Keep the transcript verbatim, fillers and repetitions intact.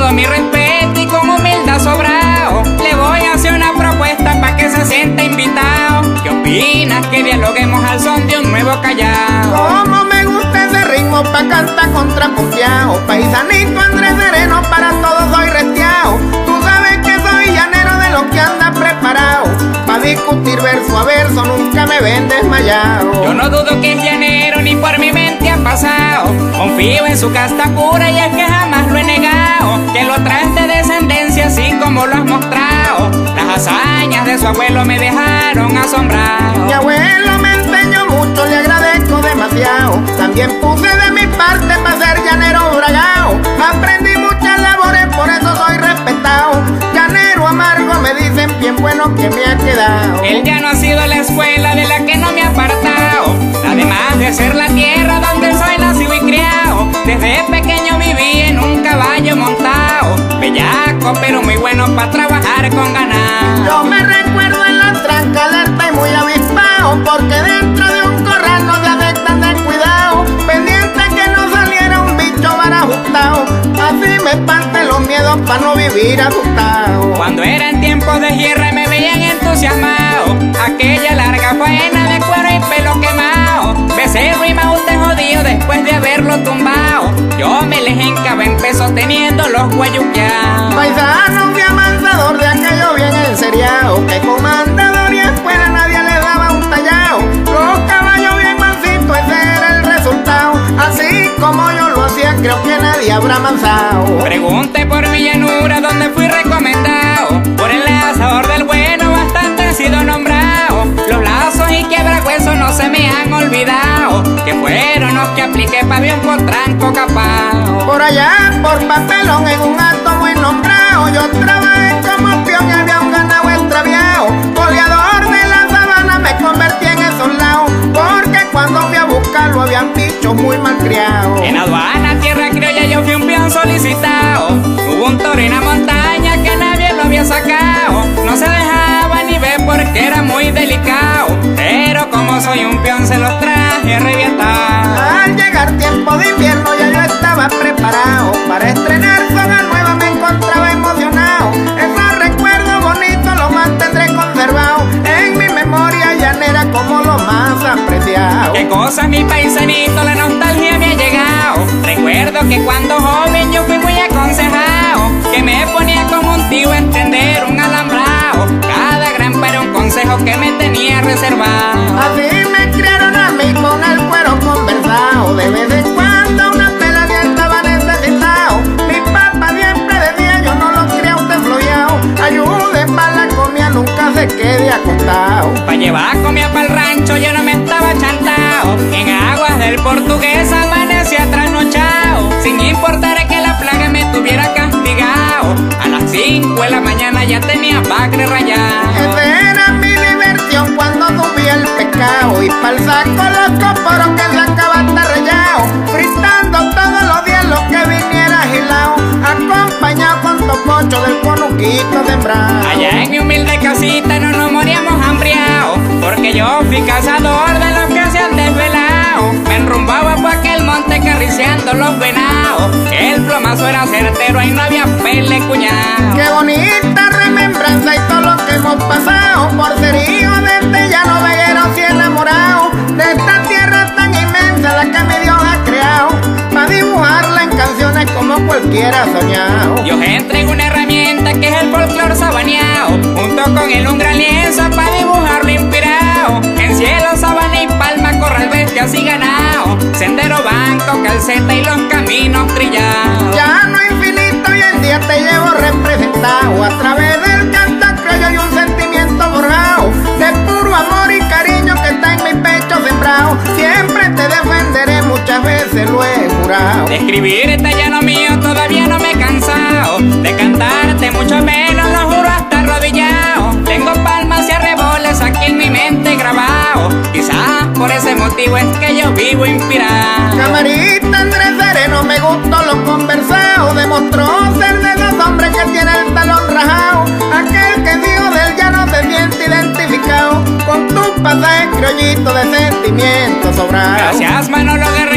todo mi respeto y con humildad sobrado le voy a hacer una propuesta para que se sienta invitado. ¿Qué opinas que dialoguemos al son de un nuevo Callao? Como me gusta ese ritmo pa' cantar contrapunteado, paisanito Andrés Sereno, para todos soy restiao. Tú sabes que soy llanero de los que anda preparado, pa' discutir verso a verso nunca me ven desmayado. Yo no dudo que es llanero ni por mi mente ha pasado, confío en su casta pura y es que jamás lo he negado, que lo traes de descendencia así como lo has mostrado. Las hazañas de su abuelo me dejaron asombrado. Mi abuelo me enseñó mucho, le agradezco demasiado. También puse de mi parte para ser llanero bragao. Aprendí muchas labores, por eso soy respetado. Llanero amargo me dicen, bien bueno que me ha quedado. Él ya no ha sido la escuela de la que no me ha apartado, además de ser la tierra donde soy nacido y criado. Desde pequeño viví en un caballo montado, bellaco pero muy bueno para trabajar con ganado. Yo me recuerdo en la tranca alerta y muy avispado, porque dentro de un corral no se afectan de cuidado, pendiente que no saliera un bicho barajustado. Así me espanté los miedos para no vivir asustado. Cuando era en tiempos de guerra me veían entusiasmado, aquella larga faena de cuero y pelo quemado. Becerro y maute jodido después de haberlo tumbado, yo me les encaba en peso teniendo los guayuqueados. Paisano fui amansador de aquello bien enseriado, que comandador y escuela nadie le daba un tallado. Los caballos bien mansitos, ese era el resultado. Así como yo lo hacía, creo que nadie habrá amansado. Pregunte por mi llanura donde fui recomendado, por el lazador del bueno bastante he sido nombrado. Los lazos y quiebrahuesos no se me han olvidado, que fueron los que apliqué pa' bien potranco capao. Por allá, por Papelón, en un acto muy nombrado, yo trabajé como peón y había un ganado extraviado. Goleador de la sabana me convertí en esos lados, porque cuando fui a buscarlo habían bichos muy mal criados. En aduana, tierra criolla, yo fui un peón solicitado. Hubo un toro en la montaña que nadie lo había sacado, no se dejaba ni ver porque era muy delicado, pero como soy un peón se los traje revientado. Al llegar tiempo de invierno ya yo estaba preparado para estrenar zona nueva, me encontraba emocionado. Esos recuerdos bonitos los mantendré conservados en mi memoria llanera como lo más apreciado. Qué cosa mi paisanito, la nostalgia me ha llegado. Recuerdo que cuando joven yo fui muy aconsejado, que me ponía como un tío a entender un alambrado, cada gran para un consejo que me tenía reservado. Así me criaron a mí con el cuero conversado, de vez en cuando una pela ya estaba necesitado. Mi papá siempre decía, yo no lo cría usted floreado, ayude para la comida, nunca se quede acostado. Pa' llevar comida pa'l rancho yo no me estaba chantao, en aguas del Portugués amanecía trasnochado, sin importar que la plaga me tuviera castigado. A las cinco de la mañana ya tenía bagre rayado. Esa era mi diversión cuando subía el pescado, y pa'l saco los coporos que sacaba hasta rayado, fritando todos los días lo que viniera agilao, acompañado con topocho del conuquito sembrado. Allá en mi humilde casita no nos moríamos hambriados, porque yo fui cazador de los que se han desvelado. Me enrumbaba por aquel monte acariciando los venados, el plomazo era certero, ahí no había pele cuñado. Qué bonita remembranza y todo lo que hemos pasado, por ser hijo de este llano veguero y enamorado, de esta tierra tan inmensa la que mi Dios ha creado, para dibujarla en canciones como cualquiera soñado. Yo entrego una herramienta que es el folclor sabaneado, junto con él un gran lienzo para dibujarlo inspirado. En cielo, sabana y palma, corral, bestias y ganado, sendero, banco, calceta y los caminos trillados. Llano infinito y el día te llevo representado, a través del canto criollo y un sentimiento borrado, de puro amor y cariño que está en mi pecho sembrado. Siempre te defenderé, muchas veces lo he jurado. De escribir este llano mío todavía no me he cansado, de cantarte mucho menos, lo juro hasta arrodillado. Tengo palmas y arreboles aquí en mi mente grabado, quizás por ese motivo es que yo vivo inspirado. Camarita Andrés Sereno, me gustó lo conversado, demostró ser de los hombres que tiene el talón rajado, aquel que dijo del llano se siente identificado, con tu pasaje criollito de sentimiento sobrado. Gracias Manolo Guerrero.